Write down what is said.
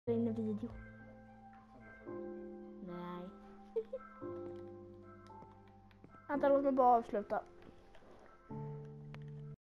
in en video. Nej. Vänta, låt mig bara avsluta.